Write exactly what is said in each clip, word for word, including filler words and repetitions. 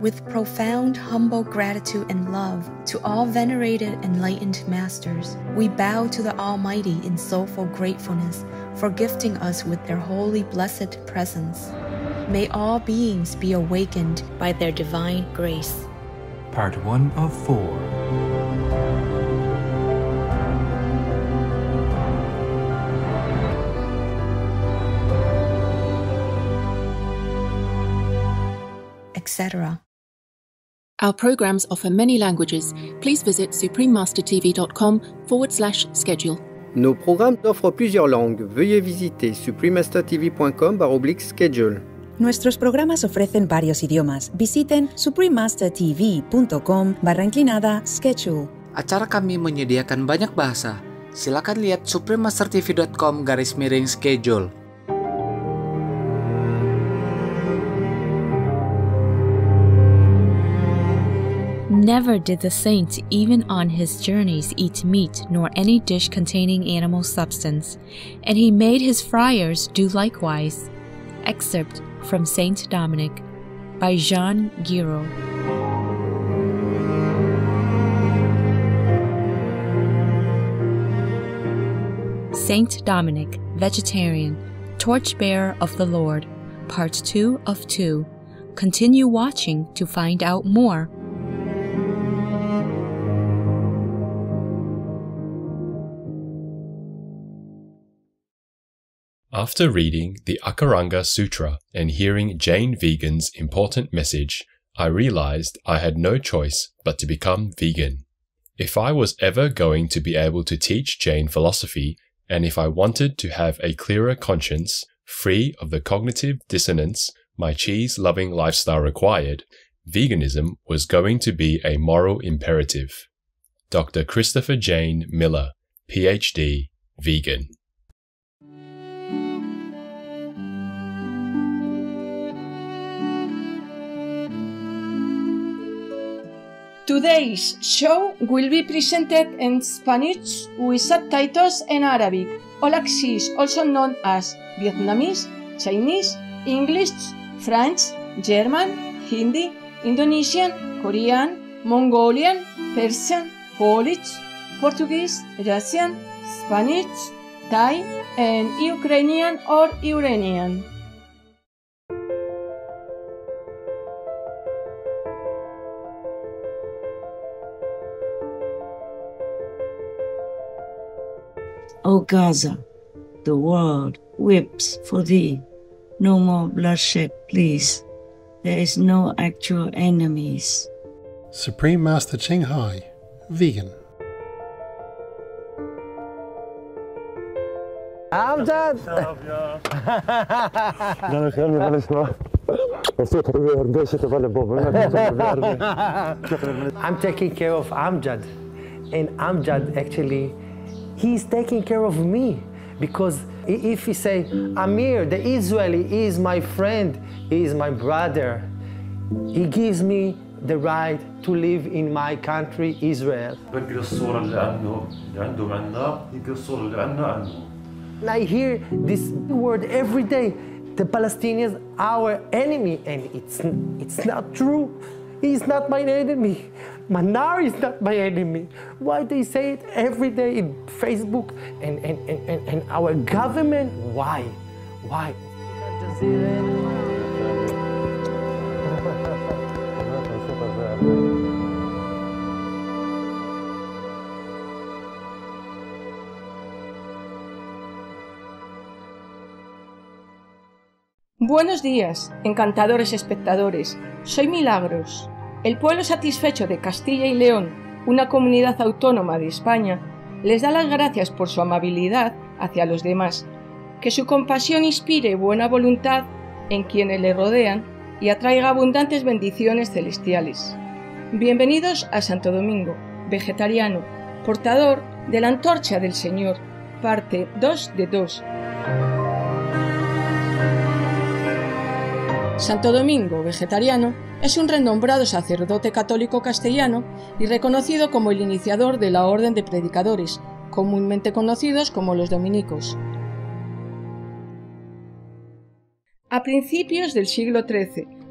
With profound, humble gratitude and love to all venerated enlightened masters, we bow to the Almighty in soulful gratefulness for gifting us with their holy blessed presence. May all beings be awakened by their divine grace. Part one of four. et cetera. Our programs offer many languages. Please visit suprememastertv.com forward slash schedule. Nos programmes offrent plusieurs langues. Veuillez visiter suprememastertv.com barra oblique schedule. Nuestros programas ofrecen varios idiomas. Visiten suprememastertv.com barra inclinada schedule. Acara kami menyediakan banyak bahasa. Silakan lihat suprememastertv.com garis miring schedule. Never did the saint, even on his journeys, eat meat, nor any dish containing animal substance, and he made his friars do likewise. Excerpt from Saint Dominic by Jean Giraud. Saint Dominic, vegetarian, torchbearer of the Lord, part two of two. Continue watching to find out more. After reading the Akaranga Sutra and hearing Jain Vegan's important message, I realized I had no choice but to become vegan. If I was ever going to be able to teach Jain philosophy, and if I wanted to have a clearer conscience, free of the cognitive dissonance my cheese-loving lifestyle required, veganism was going to be a moral imperative. Doctor Christopher Jain Miller, P H D, vegan. Today's show will be presented in Spanish with subtitles in Arabic. All access, also known as Vietnamese, Chinese, English, French, German, Hindi, Indonesian, Korean, Mongolian, Persian, Polish, Portuguese, Russian, Spanish, Thai, and Ukrainian or Iranian. O Gaza, the world weeps for thee. No more bloodshed, please. There is no actual enemies. Supreme Master Ching Hai, vegan. Amjad! I'm taking care of Amjad, and Amjad actually, he's taking care of me, because if he say, Amir, the Israeli is my friend, he is my brother, he gives me the right to live in my country, Israel. I hear this word every day, the Palestinians are our enemy, and it's, it's not true. He's not my enemy. Manar is not my enemy. Why they say it every day in Facebook and, and, and, and, and our government? Why? Why? Buenos días, encantadores espectadores. Soy Milagros. El pueblo satisfecho de Castilla y León, una comunidad autónoma de España, les da las gracias por su amabilidad hacia los demás, que su compasión inspire buena voluntad en quienes le rodean y atraiga abundantes bendiciones celestiales. Bienvenidos a Santo Domingo, vegetariano, portador de la antorcha del Señor, parte dos de dos. Santo Domingo, vegetariano, es un renombrado sacerdote católico castellano y reconocido como el iniciador de la Orden de Predicadores, comúnmente conocidos como los dominicos. A principios del siglo trece,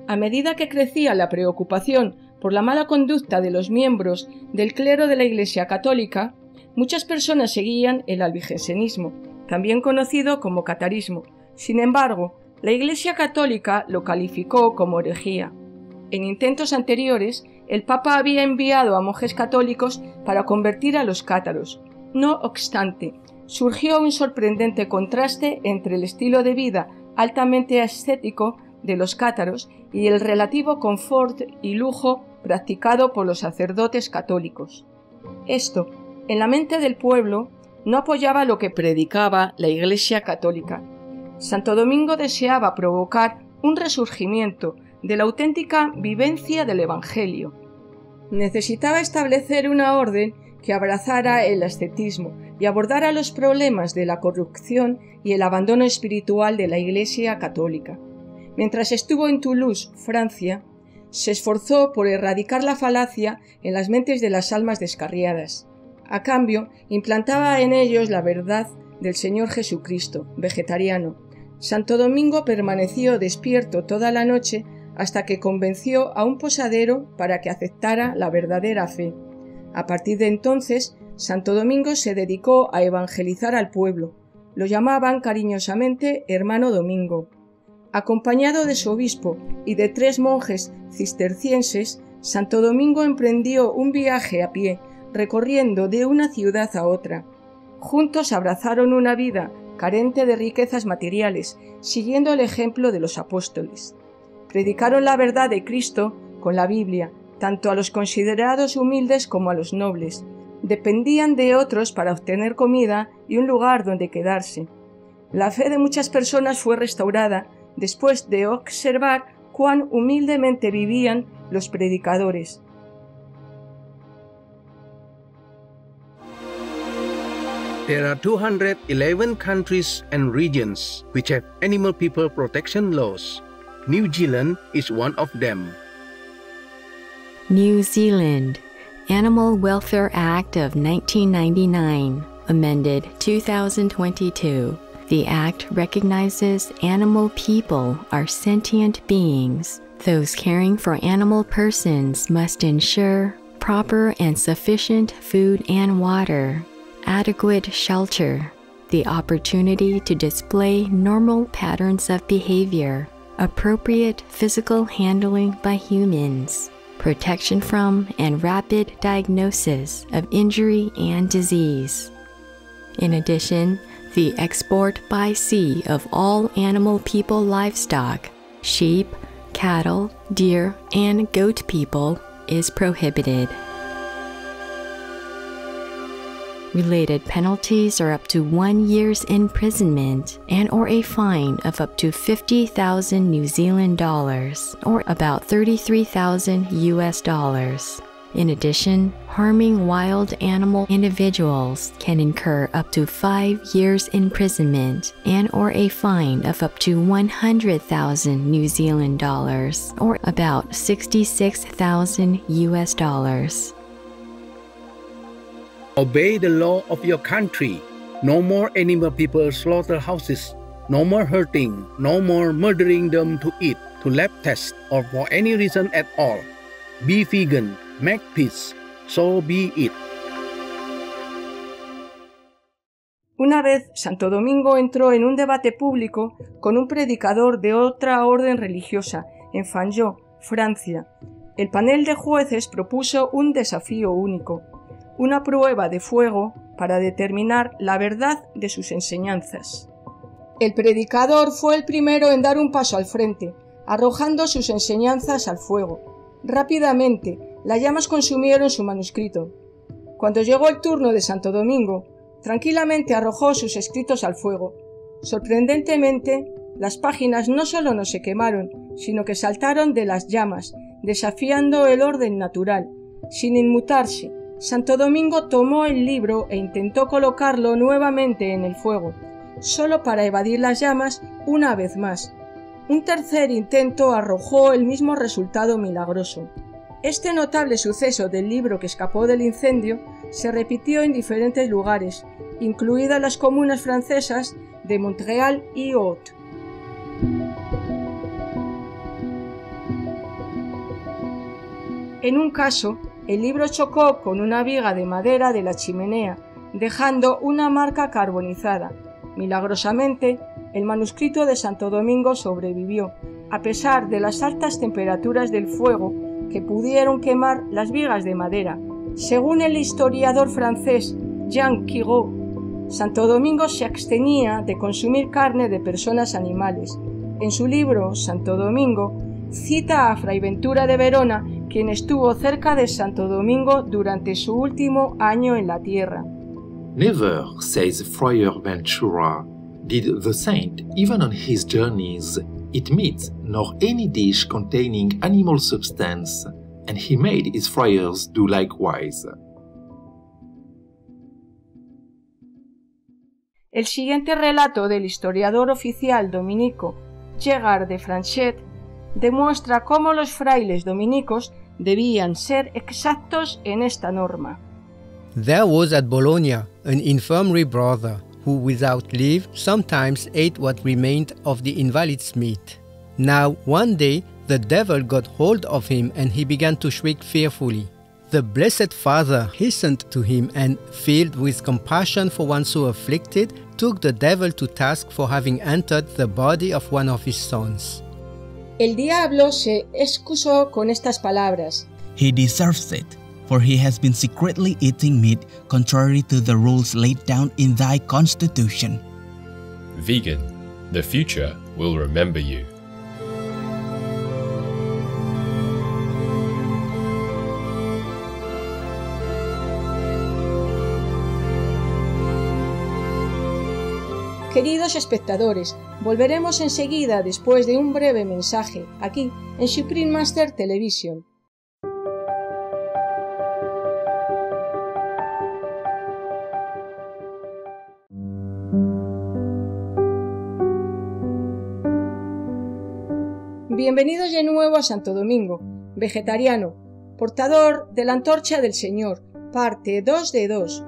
A medida que crecía la preocupación por la mala conducta de los miembros del clero de la Iglesia Católica, muchas personas seguían el albigensenismo, también conocido como catarismo. Sin embargo, la Iglesia Católica lo calificó como herejía. En intentos anteriores, el Papa había enviado a monjes católicos para convertir a los cátaros. No obstante, surgió un sorprendente contraste entre el estilo de vida altamente ascético de los cátaros y el relativo confort y lujo practicado por los sacerdotes católicos. Esto, en la mente del pueblo, no apoyaba lo que predicaba la Iglesia Católica. Santo Domingo deseaba provocar un resurgimiento de la auténtica vivencia del Evangelio. Necesitaba establecer una orden que abrazara el ascetismo y abordara los problemas de la corrupción y el abandono espiritual de la Iglesia Católica. Mientras estuvo en Toulouse, Francia, se esforzó por erradicar la falacia en las mentes de las almas descarriadas. A cambio, implantaba en ellos la verdad del Señor Jesucristo, vegetariano. Santo Domingo permaneció despierto toda la noche hasta que convenció a un posadero para que aceptara la verdadera fe. A partir de entonces, Santo Domingo se dedicó a evangelizar al pueblo. Lo llamaban cariñosamente Hermano Domingo. Acompañado de su obispo y de tres monjes cistercienses, Santo Domingo emprendió un viaje a pie, recorriendo de una ciudad a otra. Juntos abrazaron una vida carente de riquezas materiales, siguiendo el ejemplo de los apóstoles. Predicaron la verdad de Cristo con la Biblia, tanto a los considerados humildes como a los nobles. Dependían de otros para obtener comida y un lugar donde quedarse. La fe de muchas personas fue restaurada después de observar cuán humildemente vivían los predicadores. There are two hundred eleven countries and regions which have animal people protection laws. New Zealand is one of them. New Zealand Animal Welfare Act of nineteen ninety-nine, amended two thousand twenty-two. The Act recognizes animal people are sentient beings. Those caring for animal persons must ensure proper and sufficient food and water, adequate shelter, the opportunity to display normal patterns of behavior, appropriate physical handling by humans, protection from and rapid diagnosis of injury and disease. In addition, the export by sea of all animal people livestock, sheep, cattle, deer, and goat people is prohibited. Related penalties are up to one year's imprisonment and or a fine of up to fifty thousand New Zealand dollars, or about thirty-three thousand U S dollars. In addition, harming wild animal individuals can incur up to five years imprisonment and or a fine of up to one hundred thousand New Zealand dollars, or about sixty-six thousand U S dollars. Obey the law of your country. No more animal people slaughterhouses. No more hurting. No more murdering them to eat, to lab test, or for any reason at all. Be vegan. Make peace. So be it. Una vez Santo Domingo entró en un debate público con un predicador de otra orden religiosa en Fanjeaux, Francia. El panel de jueces propuso un desafío único, una prueba de fuego para determinar la verdad de sus enseñanzas. El predicador fue el primero en dar un paso al frente, arrojando sus enseñanzas al fuego. Rápidamente, las llamas consumieron su manuscrito. Cuando llegó el turno de Santo Domingo, tranquilamente arrojó sus escritos al fuego. Sorprendentemente, las páginas no solo no se quemaron, sino que saltaron de las llamas, desafiando el orden natural. Sin inmutarse, Santo Domingo tomó el libro e intentó colocarlo nuevamente en el fuego, solo para evadir las llamas una vez más. Un tercer intento arrojó el mismo resultado milagroso. Este notable suceso del libro que escapó del incendio se repitió en diferentes lugares, incluidas las comunas francesas de Montréal y Haute. En un caso, el libro chocó con una viga de madera de la chimenea, dejando una marca carbonizada. Milagrosamente, el manuscrito de Santo Domingo sobrevivió, a pesar de las altas temperaturas del fuego que pudieron quemar las vigas de madera. Según el historiador francés Jean Quigaud, Santo Domingo se abstenía de consumir carne de personas animales. En su libro Santo Domingo cita a Fray Ventura de Verona, quien estuvo cerca de Santo Domingo durante su último año en la tierra. Never, says Friar Ventura, did the saint, even on his journeys, eat meat nor any dish containing animal substance, and he made his friars do likewise. El siguiente relato del historiador oficial dominico Gerard de Franchet demuestra cómo los frailes dominicos debían ser exactos en esta norma. There was at Bologna an infirmary brother who without leave sometimes ate what remained of the invalid's meat. Now one day the devil got hold of him and he began to shriek fearfully. The Blessed Father hastened to him and, filled with compassion for one so afflicted, took the devil to task for having entered the body of one of his sons. El diablo se excusó con estas palabras. He deserves it, for he has been secretly eating meat contrary to the rules laid down in thy constitution. Vegan, the future will remember you. Queridos espectadores, volveremos enseguida después de un breve mensaje, aquí en Supreme Master Television. Bienvenidos de nuevo a Santo Domingo, vegetariano, portador de la antorcha del Señor, parte dos de dos.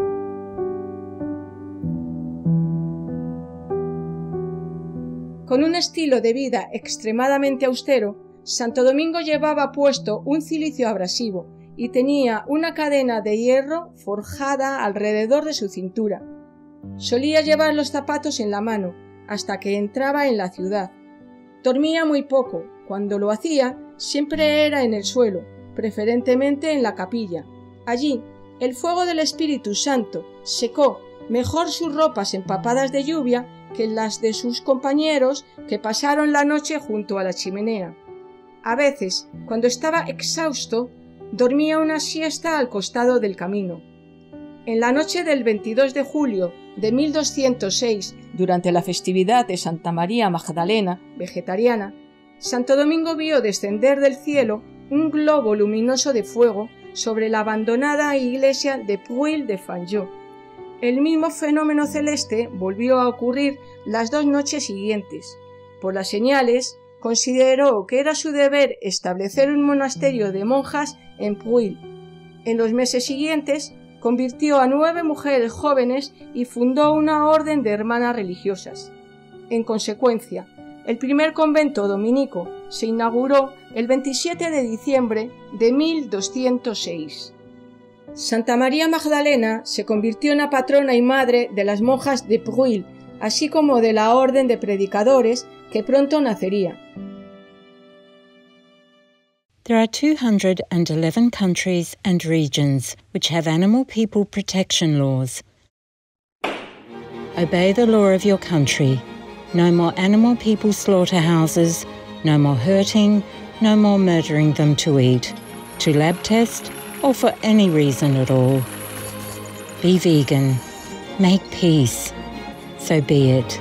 Con un estilo de vida extremadamente austero, Santo Domingo llevaba puesto un cilicio abrasivo y tenía una cadena de hierro forjada alrededor de su cintura. Solía llevar los zapatos en la mano hasta que entraba en la ciudad. Dormía muy poco. Cuando lo hacía, siempre era en el suelo, preferentemente en la capilla. Allí, el fuego del Espíritu Santo secó mejor sus ropas empapadas de lluvia que las de sus compañeros que pasaron la noche junto a la chimenea. A veces, cuando estaba exhausto, dormía una siesta al costado del camino. En la noche del veintidós de julio de mil doscientos seis, durante la festividad de Santa María Magdalena, vegetariana, Santo Domingo vio descender del cielo un globo luminoso de fuego sobre la abandonada iglesia de Puy de Fanjeaux. El mismo fenómeno celeste volvió a ocurrir las dos noches siguientes. Por las señales, consideró que era su deber establecer un monasterio de monjas en Puy. En los meses siguientes, convirtió a nueve mujeres jóvenes y fundó una orden de hermanas religiosas. En consecuencia, el primer convento dominico se inauguró el veintisiete de diciembre de mil doscientos seis. Santa María Magdalena se convirtió en la patrona y madre de las monjas de Puy, así como de la orden de predicadores que pronto nacería. There are two hundred eleven countries and regions which have animal people protection laws. Obey the law of your country. No more animal people slaughterhouses, no more hurting, no more murdering them to eat, to lab test, or for any reason at all. Be vegan. Make peace. So be it.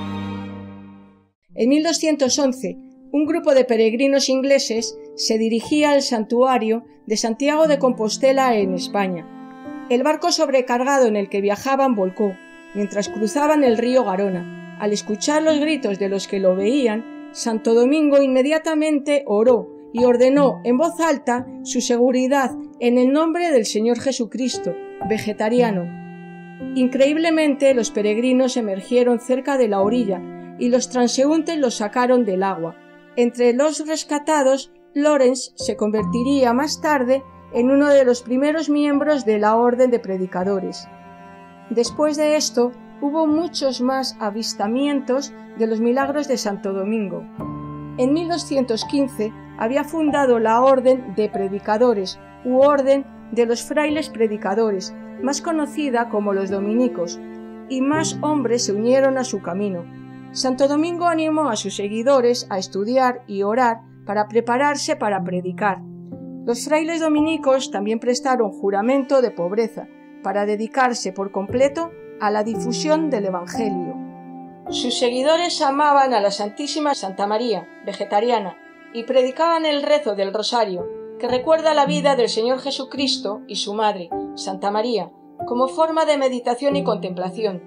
En mil doscientos once, un grupo de peregrinos ingleses se dirigía al santuario de Santiago de Compostela en España. El barco sobrecargado en el que viajaban volcó, mientras cruzaban el río Garona. Al escuchar los gritos de los que lo veían, Santo Domingo inmediatamente oró y ordenó en voz alta su seguridad en el nombre del Señor Jesucristo, vegetariano. Increíblemente, los peregrinos emergieron cerca de la orilla y los transeúntes los sacaron del agua. Entre los rescatados Lawrence se convertiría más tarde en uno de los primeros miembros de la Orden de Predicadores. Después de esto, hubo muchos más avistamientos de los milagros de Santo Domingo. En mil doscientos quince había fundado la Orden de Predicadores, u Orden de los Frailes Predicadores, más conocida como los dominicos, y más hombres se unieron a su camino. Santo Domingo animó a sus seguidores a estudiar y orar para prepararse para predicar. Los frailes dominicos también prestaron juramento de pobreza para dedicarse por completo a la difusión del Evangelio. Sus seguidores amaban a la Santísima Santa María, vegetariana, y predicaban el rezo del Rosario, que recuerda la vida del Señor Jesucristo y su madre, Santa María, como forma de meditación y contemplación.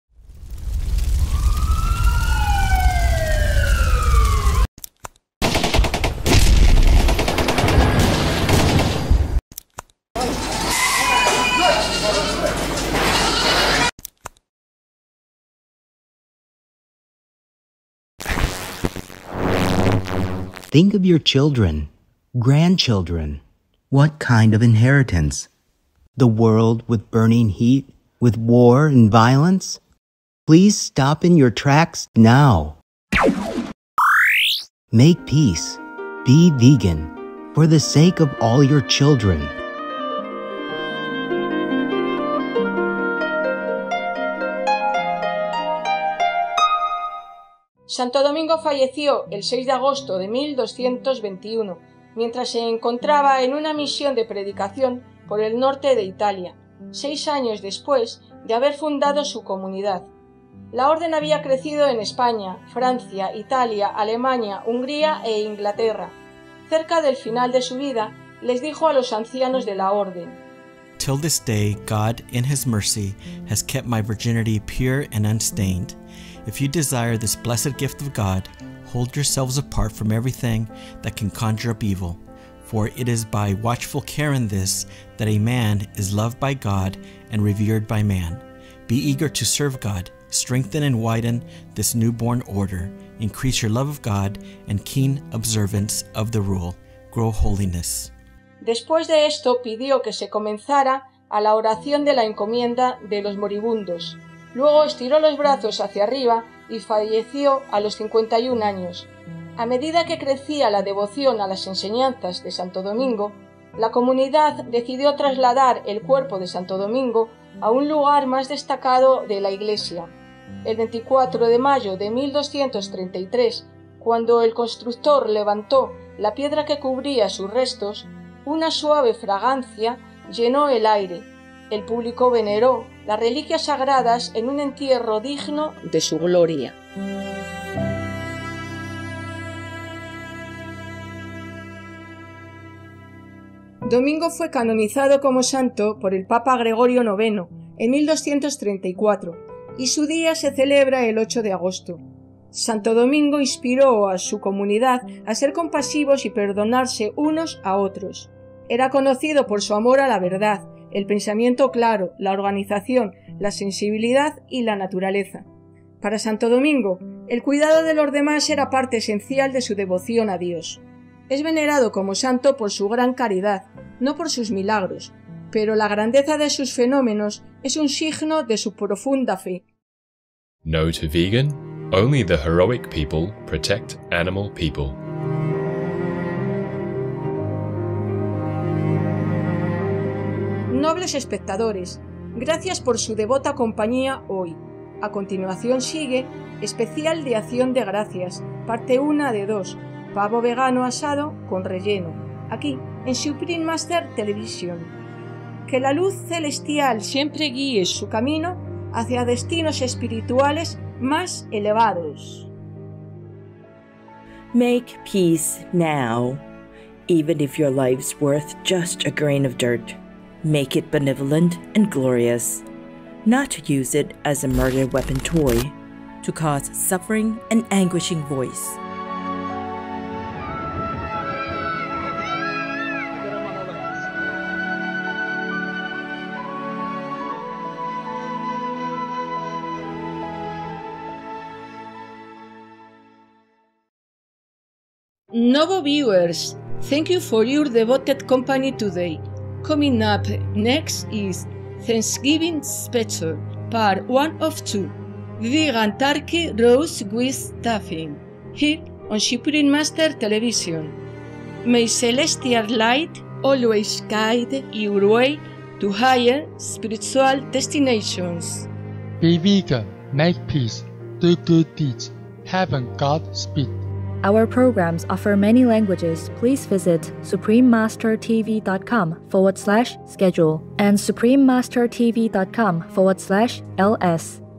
Think of your children, grandchildren. What kind of inheritance? The world with burning heat, with war and violence? Please stop in your tracks now. Make peace. Be vegan for the sake of all your children. Santo Domingo falleció el seis de agosto de mil doscientos veintiuno, mientras se encontraba en una misión de predicación por el norte de Italia, seis años después de haber fundado su comunidad. La orden había crecido en España, Francia, Italia, Alemania, Hungría e Inglaterra. Cerca del final de su vida, les dijo a los ancianos de la orden: Till this day, God, in His mercy, has kept my virginity pure and unstained. If you desire this blessed gift of God, hold yourselves apart from everything that can conjure up evil, for it is by watchful care in this that a man is loved by God and revered by man. Be eager to serve God, strengthen and widen this newborn order, increase your love of God and keen observance of the rule. Grow holiness. Después de esto pidió que se comenzara a la oración de la encomienda de los moribundos. Luego estiró los brazos hacia arriba y falleció a los cincuenta y un años. A medida que crecía la devoción a las enseñanzas de Santo Domingo, la comunidad decidió trasladar el cuerpo de Santo Domingo a un lugar más destacado de la iglesia. El veinticuatro de mayo de mil doscientos treinta y tres, cuando el constructor levantó la piedra que cubría sus restos, una suave fragancia llenó el aire. El público veneró las reliquias sagradas en un entierro digno de su gloria. Domingo fue canonizado como santo por el Papa Gregorio noveno en mil doscientos treinta y cuatro y su día se celebra el ocho de agosto. Santo Domingo inspiró a su comunidad a ser compasivos y perdonarse unos a otros. Era conocido por su amor a la verdad, el pensamiento claro, la organización, la sensibilidad y la naturaleza. Para Santo Domingo, el cuidado de los demás era parte esencial de su devoción a Dios. Es venerado como santo por su gran caridad, no por sus milagros, pero la grandeza de sus fenómenos es un signo de su profunda fe. No to vegan, only the heroic people protect animal people. Nobles espectadores, gracias por su devota compañía hoy. A continuación sigue Especial de Acción de Gracias, parte uno de dos, pavo vegano asado con relleno, aquí en Supreme Master Television. Que la luz celestial siempre guíe su camino hacia destinos espirituales más elevados. Make peace now, even if your life's worth just a grain of dirt. Make it benevolent and glorious, not to use it as a murder weapon toy, to cause suffering and anguishing voice. Novo viewers, Thank you for your devoted company today. Coming up next is Thanksgiving Special, part one of two. Vegan turkey roast with stuffing, here on Supreme Master Television. May celestial light always guide your way to higher spiritual destinations. Be vegan, make peace, do good deeds, heaven God speed. Our programs offer many languages. Please visit suprememastertv.com forward slash schedule and suprememastertv.com forward slash ls.